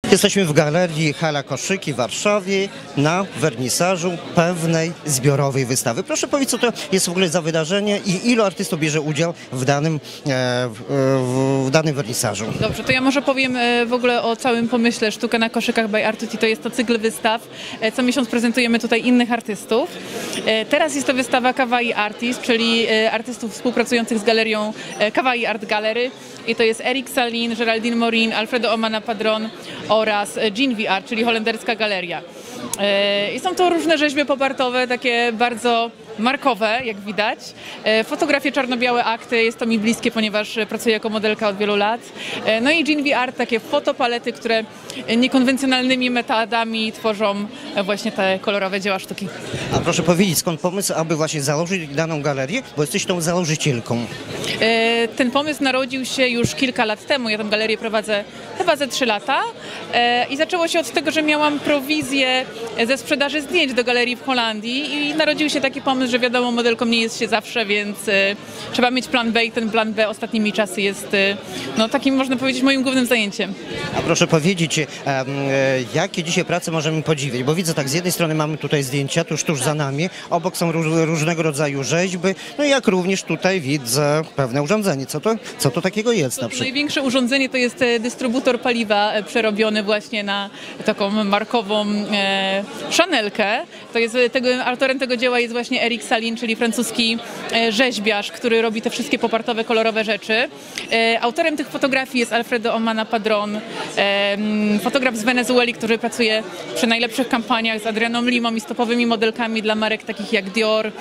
Jesteśmy w Galerii Hala Koszyki w Warszawie na wernisażu pewnej zbiorowej wystawy. Proszę powiedzieć, co to jest w ogóle za wydarzenie i ilu artystów bierze udział w danym wernisażu? Dobrze, to ja może powiem w ogóle o całym pomyśle Sztuka na koszykach by Artuti. To jest to cykl wystaw. Co miesiąc prezentujemy tutaj innych artystów. Teraz jest to wystawa Kawaii Artist, czyli artystów współpracujących z galerią Kawaii Art Gallery. I to jest Eric Salin, Geraldine Morin, Alfredo Omana Padron oraz Jean VR, czyli holenderska galeria. I są to różne rzeźby popartowe, takie bardzo markowe, jak widać. Fotografie czarno-białe akty, jest to mi bliskie, ponieważ pracuję jako modelka od wielu lat. No i Jean VR, takie fotopalety, które niekonwencjonalnymi metodami tworzą właśnie te kolorowe dzieła sztuki. A proszę powiedzieć, skąd pomysł, aby właśnie założyć daną galerię, bo jesteś tą założycielką? Ten pomysł narodził się już kilka lat temu. Ja tę galerię prowadzę chyba ze 3 lata i zaczęło się od tego, że miałam prowizję ze sprzedaży zdjęć do galerii w Holandii i narodził się taki pomysł, że wiadomo, modelką nie jest się zawsze, więc trzeba mieć plan B i ten plan B ostatnimi czasy jest no, takim, można powiedzieć, moim głównym zajęciem. A proszę powiedzieć, jakie dzisiaj prace możemy podziwiać? Bo widzę tak, z jednej strony mamy tutaj zdjęcia, tuż za nami, obok są różnego rodzaju rzeźby, no i jak również tutaj widzę pewne urządzenie. Co to takiego jest na przykład? Największe urządzenie to jest dystrybutor paliwa przerobiony właśnie na taką markową szanelkę. To jest autorem tego dzieła jest właśnie Eric Salin, czyli francuski rzeźbiarz, który robi te wszystkie popartowe, kolorowe rzeczy. Autorem tych fotografii jest Alfredo Omana Padron, fotograf z Wenezueli, który pracuje przy najlepszych kampaniach z Adrianą Limą i z topowymi modelkami dla marek takich jak Dior,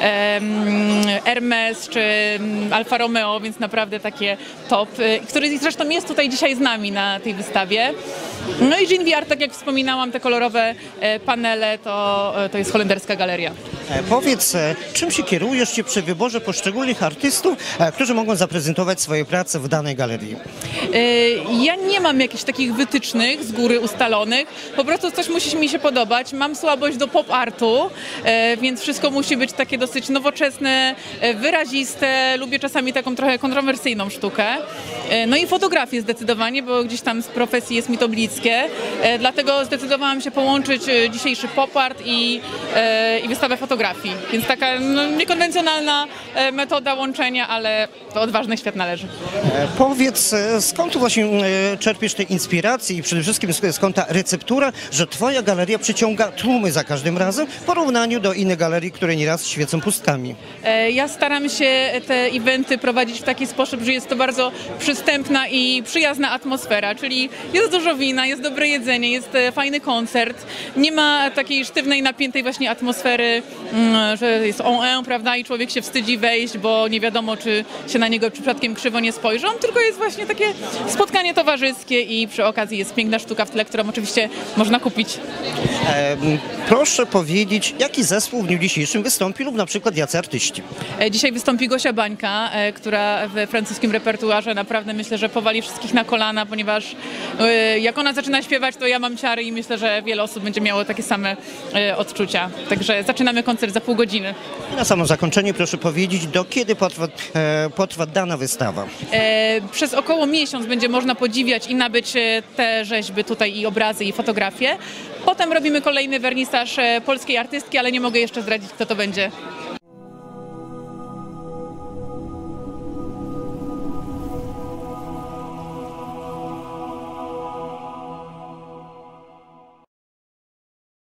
Hermes czy Alfa Romeo, więc naprawdę takie top, który zresztą jest tutaj dzisiaj z nami na tej wystawie. No i Jean VR, tak jak wspominałam, te kolorowe panele to jest holenderska galeria. Powiedz, czym się kierujesz przy wyborze poszczególnych artystów, którzy mogą zaprezentować swoje prace w danej galerii? Ja nie mam jakichś takich wytycznych z góry ustalonych, po prostu coś musi mi się podobać. Mam słabość do pop artu, więc wszystko musi być takie dosyć nowoczesne, wyraziste. Lubię czasami taką trochę kontrowersyjną sztukę. No i fotografię zdecydowanie, bo gdzieś tam z profesji jest mi to bliskie. Dlatego zdecydowałam się połączyć dzisiejszy pop art i wystawę fotografii. Więc taka no, niekonwencjonalna metoda łączenia, ale do odważnych świat należy. Powiedz, skąd tu właśnie czerpiesz tej inspiracji i przede wszystkim skąd ta receptura, że twoja galeria przyciąga tłumy za każdym razem w porównaniu do innych galerii, które nieraz świecą pustkami? Ja staram się te eventy prowadzić w taki sposób, że jest to bardzo przystępna i przyjazna atmosfera, czyli jest dużo wina, jest dobre jedzenie, jest fajny koncert, nie ma takiej sztywnej, napiętej właśnie atmosfery, że jest prawda, i człowiek się wstydzi wejść, bo nie wiadomo, czy się na niego przypadkiem krzywo nie spojrzą, tylko jest właśnie takie spotkanie towarzyskie i przy okazji jest piękna sztuka w tle, którą oczywiście można kupić. Proszę powiedzieć, jaki zespół w dniu dzisiejszym wystąpi lub na przykład jacy artyści? Dzisiaj wystąpi Gosia Bańka, która w francuskim repertuarze naprawdę myślę, że powali wszystkich na kolana, ponieważ jak ona zaczyna śpiewać, to ja mam ciary i myślę, że wiele osób będzie miało takie same odczucia. Także zaczynamy koncert za pół godziny. I na samo zakończenie proszę powiedzieć, do kiedy potrwa dana wystawa? Przez około miesiąc będzie można podziwiać i nabyć te rzeźby tutaj i obrazy i fotografie. Potem robimy kolejny wernisaż polskiej artystki, ale nie mogę jeszcze zdradzić, kto to będzie.